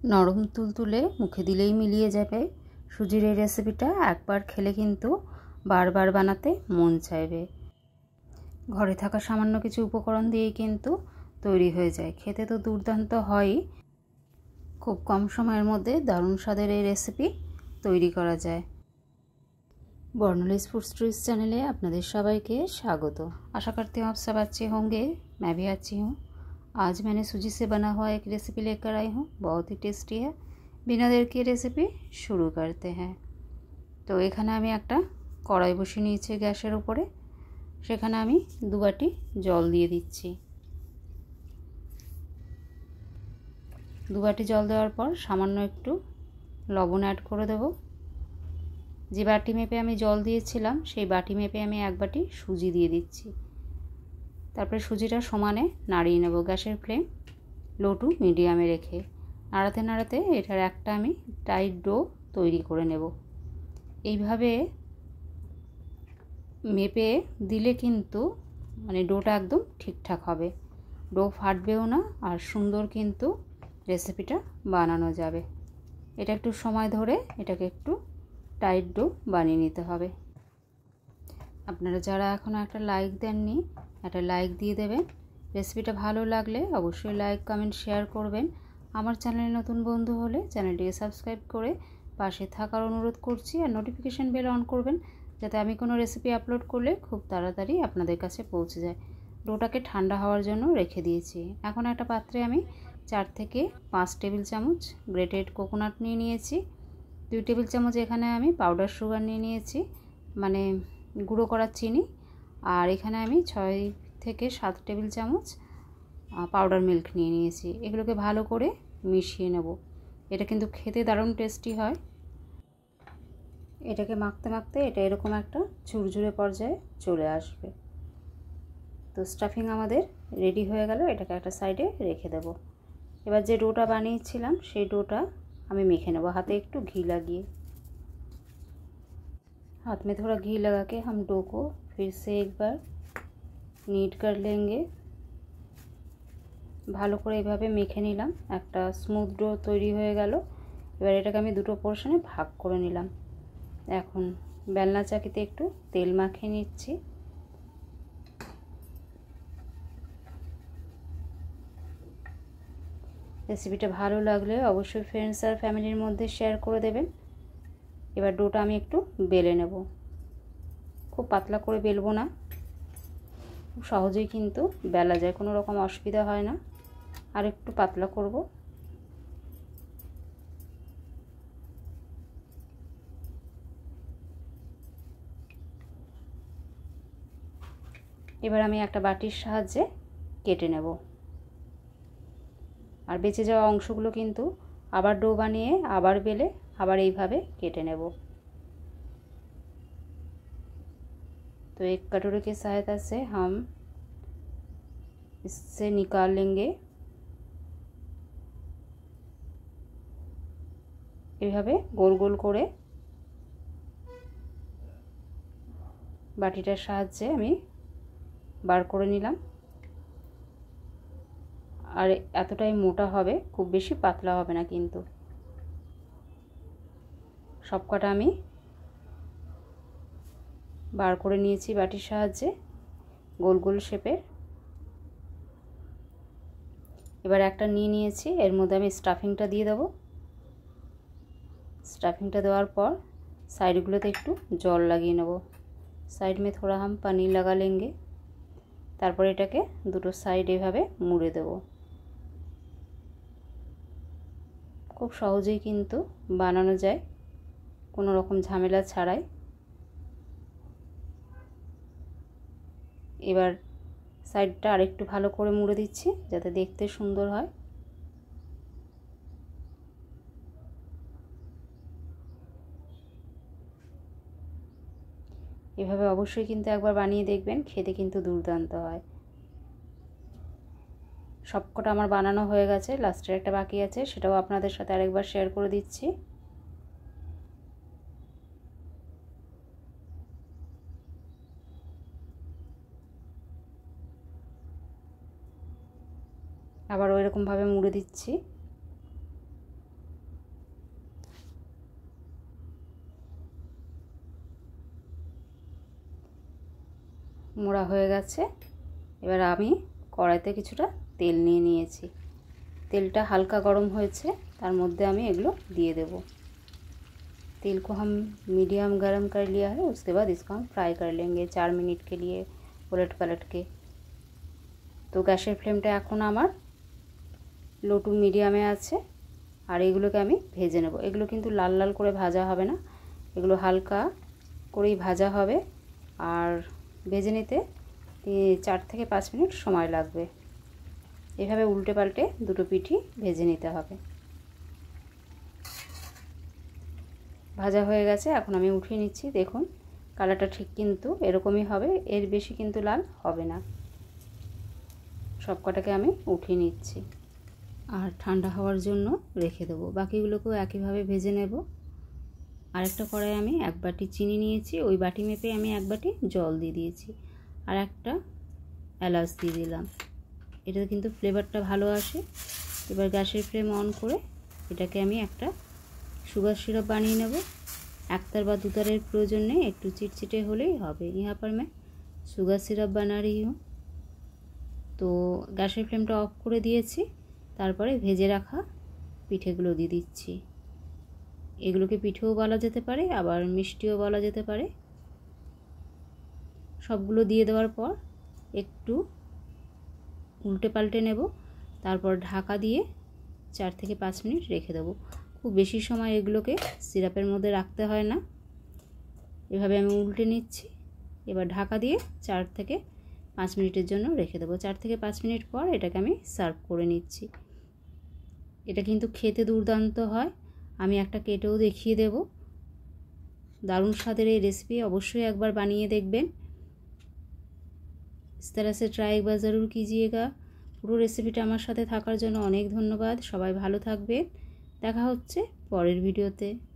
নরম তুলতুলে মুখে দিলেই মিলিয়ে যাবে সুজির এই রেসিপিটা। একবার খেলে কিন্তু বারবার বানাতে মন চাইবে। ঘরে থাকা সামান্য কিছু উপকরণ দিয়েই কিন্তু তৈরি হয়ে যায়। খেতে তো দুর্দান্ত হয়ই, খুব কম সময়ের মধ্যে দারুণ স্বাদের এই রেসিপি তৈরি করা যায়। बर्नलेस फूड स्ट्रीट्स चैनले आपनादेर सबाइके स्वागत। आशा करती हूँ आप सब अच्छे होंगे। मैं भी अच्छी हूँ। आज मैंने सूजी से बना हुआ एक रेसिपी लेकर आई हूँ, बहुत ही टेस्टी है। बिना देर की रेसिपी शुरू करते हैं। तो एखाने आमी एकटा कड़ाई बसिए निয়েছি গ্যাসের উপরে, সেখানে আমি 2 বাটি জল দিয়ে দিচ্ছি। 2 বাটি জল দেওয়ার পর সামান্য একটু লবণ অ্যাড করে দেব। যে বাটি মেপে আমি জল দিয়েছিলাম সেই বাটি মেপে আমি 1 বাটি সুজি দিয়ে দিচ্ছি। তারপরে সুজিটা সমানে নাড়িয়ে নেব। গ্যাসের ফ্লেম লো টু মিডিয়ামে রেখে নাড়াতে নাড়াতে এটার একটা আমি টাইট ডো তৈরি করে নেব। এইভাবে মেপে দিলে কিন্তু মানে ডোটা একদম ঠিকঠাক হবে, ডো ফাটবেও না, আর সুন্দর কিন্তু রেসিপিটা বানানো যাবে। এটা একটু সময় ধরে এটাকে একটু টাইট ডো বানিয়ে নিতে হবে। আপনারা যারা এখনও একটা লাইক দেননি, একটা লাইক দিয়ে দেবেন। রেসিপিটা ভালো লাগলে অবশ্যই লাইক কমেন্ট শেয়ার করবেন। আমার চ্যানেলে নতুন বন্ধু হলে চ্যানেলটিকে সাবস্ক্রাইব করে পাশে থাকার অনুরোধ করছি, আর নোটিফিকেশান বেল অন করবেন যাতে আমি কোনো রেসিপি আপলোড করলে খুব তাড়াতাড়ি আপনাদের কাছে পৌঁছে যায়। ডোটাকে ঠান্ডা হওয়ার জন্য রেখে দিয়েছি। এখন একটা পাত্রে আমি 4 থেকে 5 টেবিল চামচ গ্রেটেড কোকোনাট নিয়ে নিয়েছি। 2 টেবিল চামচ এখানে আমি পাউডার সুগার নিয়ে নিয়েছি, মানে গুঁড়ো করা চিনি। আর এখানে আমি 6 থেকে 7 টেবিল চামচ পাউডার মিল্ক নিয়ে নিয়েছি। এগুলোকে ভালো করে মিশিয়ে নেব। এটা কিন্তু খেতে দারুণ টেস্টি হয়। এটাকে মাখতে মাখতে এটা এরকম একটা ঝুরঝুরে পর্যায়ে চলে আসবে। তো স্টাফিং আমাদের রেডি হয়ে গেল। এটাকে একটা সাইডে রেখে দেব। এবার যে ডোটা বানিয়েছিলাম সেই ডোটা আমি মেখে নেব हाथे একটু घी লাগিয়ে। हाथ में थोड़ा घी लगा के हम डो को फिर से एक बार नीट कर लेंगे। ভালো করে এইভাবে মেখে নিলাম, একটা স্মুথ ডো তৈরি হয়ে গেল। এবার এটাকে আমি দুটো পোরশনে ভাগ করে নিলাম। এখন বেলনা চাকিতে একটু তেল মাখিয়ে নিচ্ছি। রেসিপিটা ভালো লাগলে অবশ্যই ফ্রেন্ডস আর ফ্যামিলির মধ্যে শেয়ার করে দেবেন। এবার ডোটা আমি একটু বেলে নেব। খুব পাতলা করে বেলবো না, খুব সহজেই কিন্তু বেলা যায়, কোনো রকম অসুবিধা হয় না। আর একটু পাতলা করব। এবার আমি একটা বাটির সাহায্যে কেটে নেব। আর বেঁচে যাওয়া অংশগুলো কিন্তু আবার ডো বানিয়ে আবার বেলে আবার এইভাবে কেটে নেব। तो एक कटोरे की सहायता से हम इससे निकाल लेंगे। এইভাবে গোল গোল করে বাটিটার সাহায্যে আমি বার করে নিলাম। আর এতটাই মোটা হবে, খুব বেশি পাতলা হবে না কিন্তু। সবকটা আমি বার করে নিয়েছি বাটির সাহায্যে গোল গোল শেপের। এবার একটা নিয়ে নিয়েছি, এর মধ্যে আমি স্টাফিংটা দিয়ে দেব। स्टफिंगটা দেওয়ার পর সাইডগুলোতে একটু জল লাগিয়ে নেব। साइड में थोड़ा हम पनीर लगा लेंगे। তারপর এটাকে দুটো সাইড এভাবে মুড়ে দেব। খুব সহজেই কিন্তু বানানো যায়, কোনো রকম ঝামেলা ছাড়াই। এবার সাইডটা আরেকটু ভালো করে মুড়ে দিচ্ছি যাতে দেখতে সুন্দর হয়। এভাবে অবশ্যই কিন্তু একবার বানিয়ে দেখবেন, খেতে কিন্তু দুর্দান্ত হয়। সবকটা আমার বানানো হয়ে গেছে, লাস্টের একটা বাকি আছে, সেটাও আপনাদের সাথে আরেকবার শেয়ার করে দিচ্ছি। আবার ওইরকমভাবে মুড়ে দিচ্ছি। মোড়া হয়ে গেছে। এবার আমি কড়াইতে কিছুটা তেল নিয়ে নিয়েছি। तेलटा हल्का गरम होएছে, तार मध्य आमी एगुलो दिए देव। तेल को हम मीडियम गरम कर लिया है, उसके बाद इसको हम फ्राई कर लेंगे 4 मिनट के लिए उलट पलट के। तो गैसेर फ्लेमटा एखन आमार लो टू मिडियामे आछे और एगुलोके आमी भेजे नेब। एगुलो किन्तु लाल लाल करे भाजा होबे ना, एगुलो हालका करेई भाजा होबे और भेजे निते 4 থেকে 5 मिनट समय लागबे। एभाবে उल्टे पाल्टे दुटो पिठी भेजे निते होबे। भाजा हয়ে গেছে, এখন আমি উঠিয়ে নিচ্ছি। দেখুন কালারটা ঠিক কিন্তু এরকমই হবে, এর বেশি কিন্তু লাল হবে না। সবকটাকে আমি উঠিয়ে নিচ্ছি আর ঠান্ডা হওয়ার জন্য রেখে দেব। বাকিগুলোকেও একইভাবে ভেজে নেব। আরেকটা কড়াই আমি 1 বাটি চিনি নিয়েছি, ওই বাটি মেপে আমি 1 বাটি জল দিয়ে দিয়েছি আর একটা এলাচ দিয়ে দিলাম। এটা কিন্তু ফ্লেভারটা ভালো আসে। এবার গ্যাসের ফ্লেম অন করে এটাকে আমি একটা সুগার सिरप বানিয়ে নেব। একতার বা দুতারের প্রয়োজন নেই, একটু চিটচিটে হলেই হবে। यहाँ पर मैं সুগার सिरप बना रही हूँ। তো গ্যাসের ফ্লেমটা অফ করে দিয়েছি, তারপরে ভেজে রাখা পিঠেগুলো দিয়ে দিচ্ছি। এগুলোকে পিঠেও বলা যেতে পারে, আবার মিষ্টিও বলা যেতে পারে। সবগুলো দিয়ে দেওয়ার পর একটু উল্টে পাল্টে নেব, তারপর ঢাকা দিয়ে 4 থেকে 5 মিনিট রেখে দেব। খুব বেশি সময় এগুলোকে সিরাপের মধ্যে রাখতে হয় না। এভাবে আমি উল্টে নিচ্ছি। এবার ঢাকা দিয়ে 4 থেকে 5 মিনিটের জন্য রেখে দেব। 4 থেকে 5 মিনিট পর এটাকে আমি সার্ভ করে নিচ্ছি। এটা কিন্তু খেতে দুর্দান্ত হয়। আমি একটা কেটেও দেখিয়ে দেব। দারুণ স্বাদের এই রেসিপি অবশ্যই একবার বানিয়ে দেখবেন। इस तरह से ट्राई एक बार ज़रूर कीजिएगा। পুরো রেসিপিটা আমার সাথে থাকার জন্য অনেক ধন্যবাদ। সবাই ভালো থাকবেন। দেখা হচ্ছে পরের ভিডিওতে।